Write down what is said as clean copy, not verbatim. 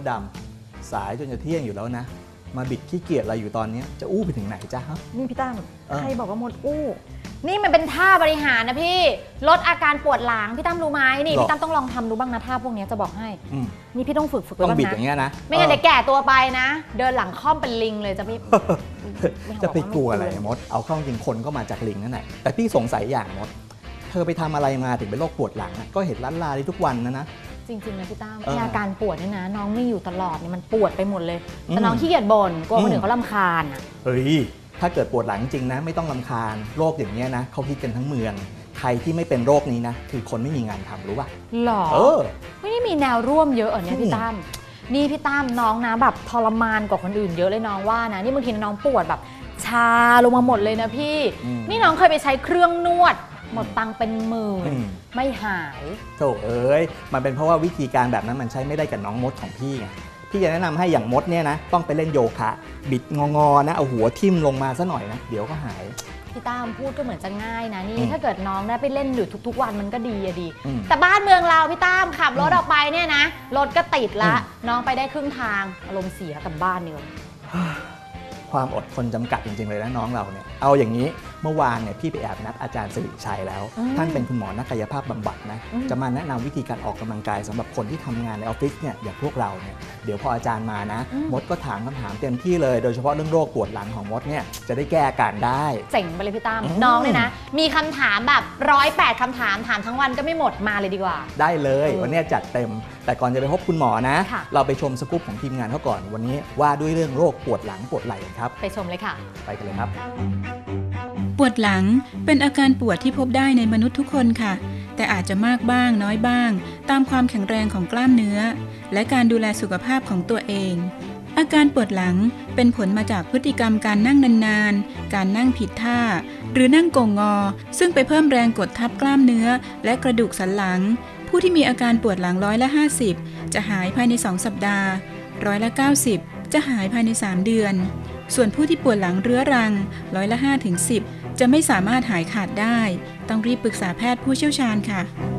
ดำสายจนจะเที่ยงอยู่แล้วนะมาบิดขี้เกียจอะไรอยู่ตอนนี้จะอู้ไปถึงไหนจ้าฮะนี่พี่ตั้มใครบอกว่ามดอู้นี่มันเป็นท่าบริหารนะพี่ลดอาการปวดหลังพี่ตั้มรู้ไหมนี่พี่ตั้มต้องลองทำดูบ้างนะท่าพวกนี้จะบอกให้นี่พี่ต้องฝึกไว้บ้างนะต้องบิดอย่างเงี้ยนะไม่งั้นเดี๋ยวแก่ตัวไปนะเดินหลังค่อมเป็นลิงเลยจะพี่จะไปกลัวอะไรมดเอาเข้าจริงคนก็มาจากลิงนั่นแหละแต่พี่สงสัยอย่างมดเธอไปทำอะไรมาถึงเป็นโรคปวดหลังก็เห็นล้านลาทุกวันนะจริงๆนะพี่ตั้มอาการปวดเนี่ยนะน้องไม่อยู่ตลอดเนี่ยมันปวดไปหมดเลยแต่น้องขี้เกียจบ่นกลัวคนอื่นเขารำคาญอ่ะเฮ้ยถ้าเกิดปวดหลังจริงนะไม่ต้องรำคาญโรคอย่างเงี้ยนะเขาคิดกันทั้งเมืองใครที่ไม่เป็นโรคนี้นะคือคนไม่มีงานทำรู้ป่ะหรอไม่ได้มีแนวร่วมเยอะเนี่ยพี่ตั้มนี่พี่ตั้มน้องนะแบบทรมานกว่าคนอื่นเยอะเลยน้องว่านะนี่บางทีน้องปวดแบบชาลงมาหมดเลยนะพี่นี่น้องเคยไปใช้เครื่องนวดหมดตังเป็นหมื่นไม่หายโธ่เอ้ยมันเป็นเพราะว่าวิธีการแบบนั้นมันใช้ไม่ได้กับน้องมดของพี่ไงพี่จะแนะนำให้อย่างมดเนี่ยนะต้องไปเล่นโยคะบิดงอๆนะเอาหัวทิ่มลงมาซะหน่อยนะเดี๋ยวก็หายพี่ตั้มพูดก็เหมือนจะง่ายนะนี่ถ้าเกิดน้องได้ไปเล่นอยู่ทุกๆวันมันก็ดีอะดีแต่บ้านเมืองเราพี่ตั้มขับรถออกไปเนี่ยนะรถก็ติดละน้องไปได้ครึ่งทางอารมณ์เสียกลับบ้านเนี่ยความอดทนจำกัดจริงๆเลยนะน้องเราเนี่ยเอาอย่างนี้เมื่อวานเนี่ยพี่ไปแอบนัดอาจารย์สิริชัยแล้วท่านเป็นคุณหมอนักกายภาพบำบัดนะจะมาแนะนำวิธีการออกกำลังกายสำหรับคนที่ทำงานในออฟฟิศเนี่ยอย่างพวกเราเนี่ยเดี๋ยวพออาจารย์มานะมดก็ถามคำถามเต็มที่เลยโดยเฉพาะเรื่องโรคปวดหลังของมดเนี่ยจะได้แก้อาการได้เจ๋งไปเลยพี่ตั้มน้องเนี่ยนะมีคำถามแบบ108คำถามถามทั้งวันก็ไม่หมดมาเลยดีกว่าได้เลยวันนี้จัดเต็มแต่ก่อนจะไปพบคุณหมอนะเราไปชมสกู๊ปของทีมงานเขาก่อนวันนี้ว่าด้วยเรื่องโรคปวดหลังปวดไหล่กันครับไปชมเลยค่ะไปกันเลยครับปวดหลังเป็นอาการปวดที่พบได้ในมนุษย์ทุกคนค่ะแต่อาจจะมากบ้างน้อยบ้างตามความแข็งแรงของกล้ามเนื้อและการดูแลสุขภาพของตัวเองอาการปวดหลังเป็นผลมาจากพฤติกรรมการนั่งนานๆการนั่งผิดท่าหรือนั่งโก่งงอซึ่งไปเพิ่มแรงกดทับกล้ามเนื้อและกระดูกสันหลังผู้ที่มีอาการปวดหลัง50%จะหายภายใน2สัปดาห์90%จะหายภายใน3เดือนส่วนผู้ที่ปวดหลังเรื้อรัง5-10%จะไม่สามารถหายขาดได้ต้องรีบปรึกษาแพทย์ผู้เชี่ยวชาญค่ะ